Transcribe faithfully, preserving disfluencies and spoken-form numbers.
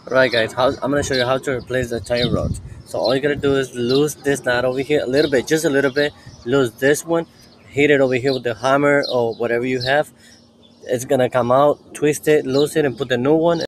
Right, guys, how, I'm gonna show you how to replace the tire rods. So all you gotta do is lose this knot over here a little bit, just a little bit. Lose this one, hit it over here with the hammer or whatever you have. It's gonna come out, twist it, lose it, and put the new one.